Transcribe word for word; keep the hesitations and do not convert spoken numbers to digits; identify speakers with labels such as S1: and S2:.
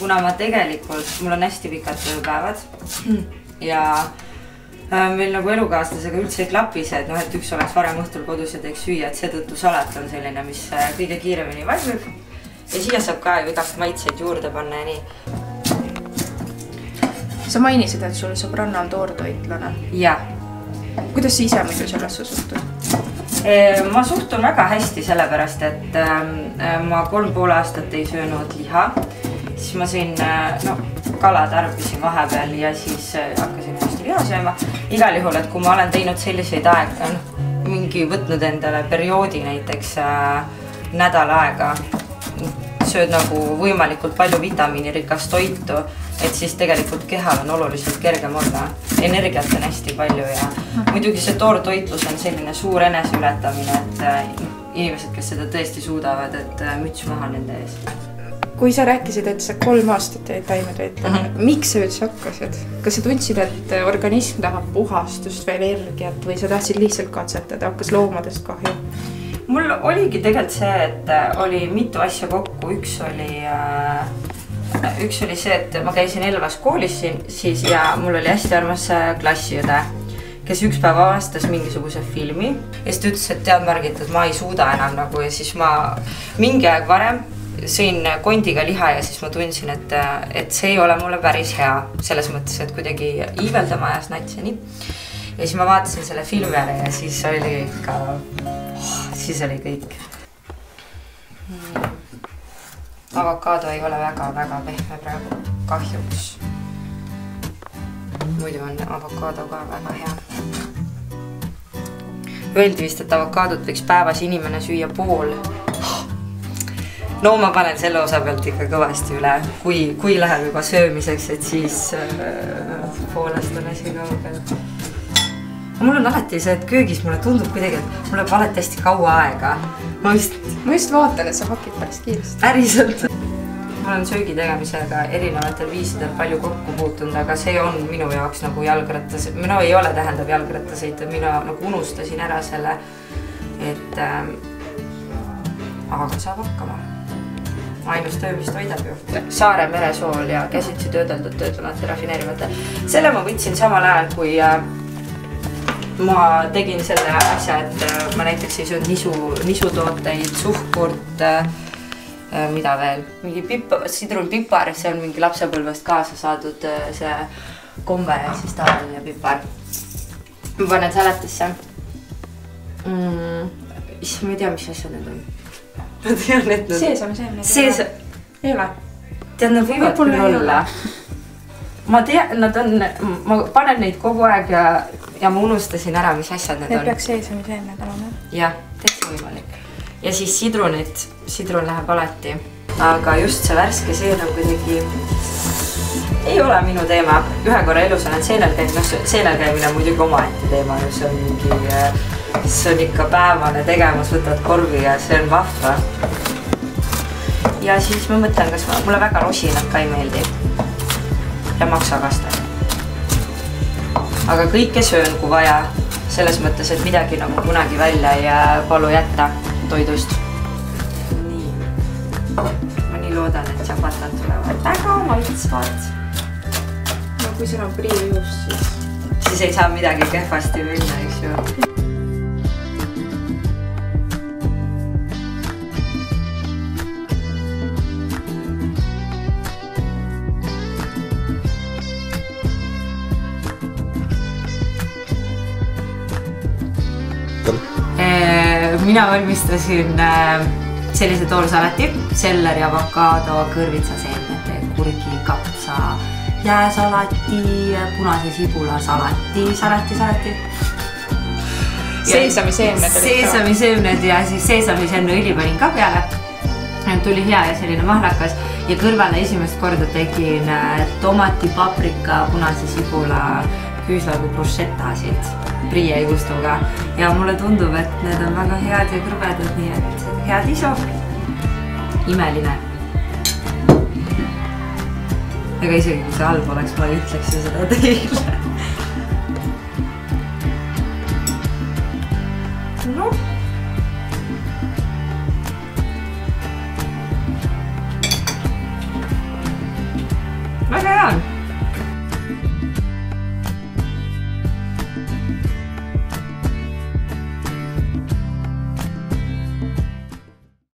S1: kuna ma tegelikult, mul on hästi pikad tööpäevad ja meil nagu elukaaslasega üldse ei klapi see, et noh, et üks oleks varem õhtul kodus ja teeks süüa, et seetõttu salat on selline, mis kõige kiiremini valmib. Ja siia saab ka ju igast maitseid juurde panna ja nii.
S2: Sa mainisid, et sul sõbranna on toortoitlane.
S1: Jaa.
S2: Kuidas sa ise muidu sellesse suhtud?
S1: Ma suhtun väga hästi sellepärast, et ma kolm pool aastat ei söönud liha. Siis ma siin no, kala tarbisin vahepeal ja siis hakkasin hästi liha sööma. Igal juhul, et kui ma olen teinud selliseid aega, mingi võtnud endale perioodi näiteks nädal aega, sööd nagu võimalikult palju vitamiinirikast toitu, et siis tegelikult kehal on oluliselt kergem olla. Energiat on hästi palju ja muidugi see toortoitlus on selline suur eneseületamine, et inimesed, kes seda tõesti suudavad, et müts maha nende ees.
S2: Kui sa rääkisid, et sa kolm aastat jäid taimetoitlane, mm -hmm. miks sa üldse hakkasid? Kas sa tundsid, et organism tahab puhastust või energiat või sa tahtsid lihtsalt katsetada, hakkas loomadest kahju?
S1: Mul oligi tegelikult see, et oli mitu asja kokku. Üks oli, üks oli see, et ma käisin Elvas koolis siis ja mul oli hästi armas klassiõde, kes üks päev avastas mingisuguse filmi ja siis ta ütles, et tead Margit, et ma ei suuda enam nagu ja siis ma mingi aeg varem sõin kondiga liha ja siis ma tundsin, et, et see ei ole mulle päris hea selles mõttes, et kuidagi iiveldama ajas nats ja nii. Ja siis ma vaatasin selle filmi ära ja siis oli ikka, oh, siis oli kõik. Hmm. Avokaado ei ole väga-väga pehme praegu, kahjuks. Muidu on avokaado ka väga hea. Öeldi vist, et avokaadot võiks päevas inimene süüa pool. No ma panen selle osa pealt ikka kõvasti üle, kui, kui läheb juba söömiseks, et siis äh, poolest on asi kaugel. Mul on alati see, et köögis mulle tundub kuidagi, et mul läheb alati hästi kaua aega. Ma just,
S2: ma just vaatan, et sa hakid päris kiiresti.
S1: Päriselt. Ma olen söögi tegemisega erinevatel viisidel palju kokku puutunud, aga see on minu jaoks nagu jalgrattas. Minu ei ole tähendab jalgrattasõit, mina nagu unustasin ära selle, et äh, aga saab hakkama. Ainus töö, mis toidab ju. Saare meresool ja käsitsi töödeldud töötlemata rafineerimata. Selle ma võtsin samal ajal, kui äh, ma tegin selle asja, et ma näiteks ei söönud nisu, nisutooteid, suhkurt, äh, mida veel, mingi pipa, sidrunpipar, see on mingi lapsepõlvest kaasa saadud äh, see komme ja siis tavaline pipar. Ma panen salatisse. Mm, ma ei tea, mis asja need on. Ma tean, et nad...
S2: Seesami seemned.
S1: Seesa...
S2: Ei ole.
S1: Tead, nad võivad küll olla. Ma tean, nad on... Ma panen neid kogu aeg ja, ja ma unustasin ära, mis asjad need on.
S2: Need peaks seesami seemned olema.
S1: Jah, täitsa võimalik. Ja siis sidrunit. Sidrun läheb alati. Aga just see värske seen on kuidagi... Ei ole minu teema. Ühe korra elus olen seenel käinud. No, seenel käimine on muidugi omaette teema. See on mingi... See on ikka päevane tegemus, võtad korvi ja see on vahva. Ja siis ma mõtlen, kas ma, mulle väga rosinad ka ei meeldi. Ja maksakaste. Aga kõike söön, kui vaja. Selles mõttes, et midagi nagu kunagi välja ei palu jätta toidust. Nii. Ma nii loodan, et tšapatad tulevad väga maitsvad.
S2: No kui siin on priijuus, siis...
S1: Siis ei saa midagi kehvasti minna, eks ju. Mina valmistasin sellise toolsalati, selleri, avokaado, kõrvitsa seemnete, kurgi, kapsa, jääsalati, punase sibula salati, salati, salati.
S2: Seesami seemned.
S1: Seesami seemned ja siis seesami seemne õli panin ka peale. Tuli hea ja selline mahlakas ja kõrvale esimest korda tegin tomati, paprika, punase sibula, küüslagu bruschettasid prie juustuga ja mulle tundub, et need on väga head ja krõbedad, nii et head isu. Imeline. Aga isegi kui see halb oleks, ma ütleks ju seda teile. No. väga hea on.